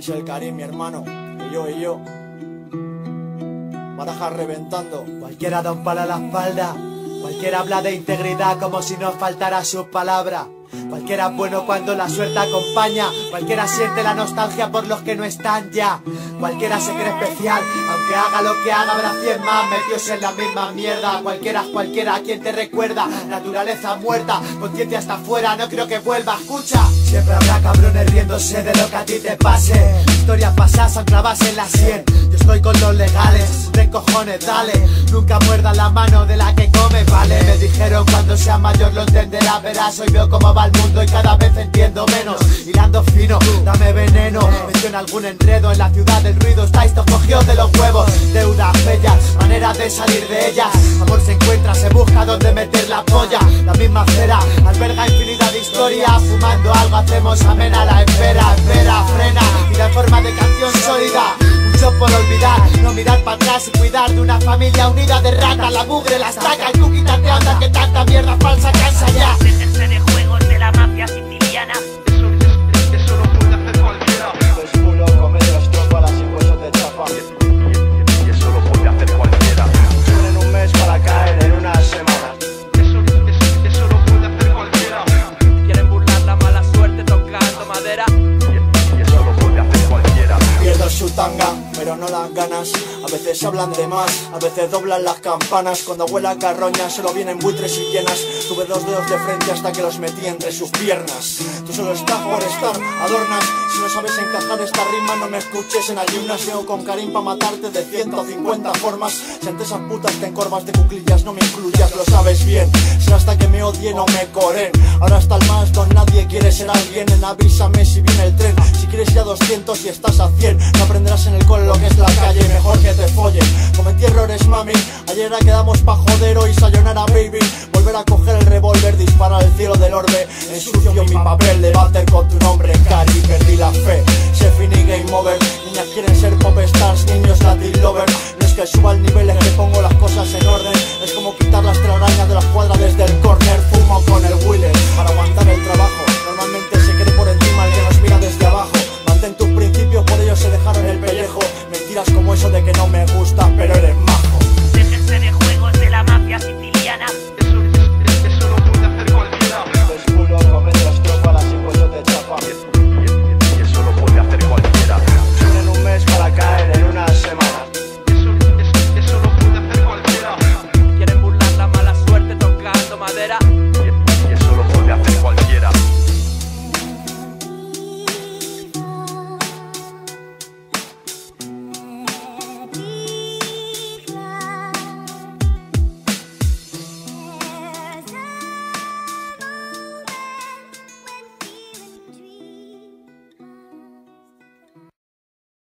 Es el Karim, mi hermano. Y yo. Barajas reventando. Cualquiera da un palo a la espalda. Cualquiera habla de integridad como si no faltara su palabra. Cualquiera es bueno cuando la suerte acompaña. Cualquiera siente la nostalgia por los que no están ya. Cualquiera se cree especial, aunque haga lo que haga habrá 100 más metidos en la misma mierda. Cualquiera es cualquiera, quien te recuerda. Naturaleza muerta, consciente hasta afuera, no creo que vuelva, escucha. Siempre habrá cabrones riéndose de lo que a ti te pase. Historias pasadas ancladas en la sien. Yo estoy con los legales, de cojones, dale. Nunca muerda la mano de la que come, vale. Me dijeron cuando sea mayor lo entenderás, verás. Hoy veo cómo va el mundo y cada vez entiendo menos. Hilando fino, dame veneno. Menciona algún enredo en la ciudad del ruido. Estáis todos cogidos de los huevos. Deudas bellas, maneras de salir de ellas. Amor se encuentra, se busca donde meter la polla. La misma acera alberga infinidad de historias. Fumando algo hacemos amena la espera. Espera, frena, tira en forma de canción sólida. Mucho por olvidar, no mirar para atrás y cuidar de una familia unida de ratas. La mugre, la estaca y tú quítate anda que tanta mierda falsa cansa ya. Dejarse de juegos de la mafia siciliana. Eso lo puede hacer cualquiera. Es culo, comedia, estrópalas y hueso de chapa. Y eso lo puede hacer cualquiera. En un mes para caer en una semana. Eso lo puede hacer cualquiera. Quieren burlar la mala suerte tocando madera. Y eso lo puede hacer cualquiera. Pierdo su tanga, pero no las ganas. A veces hablan de más, a veces doblan las campanas. Cuando huela carroña solo vienen buitres y llenas. Tuve 2 dedos de frente hasta que los metí entre sus piernas. Tú solo estás por estar, adornas. Si no sabes encajar esta rima no me escuches en el gimnasio con Karim pa' matarte de 150 formas. Si ante esas putas te encorvas de cuclillas no me incluyas, lo sabes bien. Será hasta que me odien o me coren. Ahora está el más don nadie quiere ser alguien. Avísame si viene el tren. Si quieres ir a 200 y estás a 100. No aprenderás en el cole lo que es la calle. Mejor que te follen. Cometí errores mami. Ayer ya quedamos pa' joder hoy sayonara baby. Volver a coger el revólver, disparar al cielo del orbe. Ensucio mi papel de váter con tu nombre. Cari, perdí la fe. Se finí game over. Niñas quieren ser pop stars, niños Latin lover. No es que suba el nivel, es que pongo las cosas en orden. Es como quitar las telarañas de la cuadra desde el corner. Fumo con el wheeler para aguantar el trabajo. Normalmente se cree por encima el que nos mira desde abajo. Mantén tus principios, por ellos se dejaron el pellejo. Mentiras como eso de que no me gusta, pero eres majo. Déjense de juegos de la mafia siciliana. Eso lo puede hacer cualquiera. Es culo, comedia, estrópalas y hueso de chapa. Y eso lo puede hacer cualquiera. En un mes para caer en una semana. Eso lo puede hacer cualquiera. Quieren burlar la mala suerte tocando madera.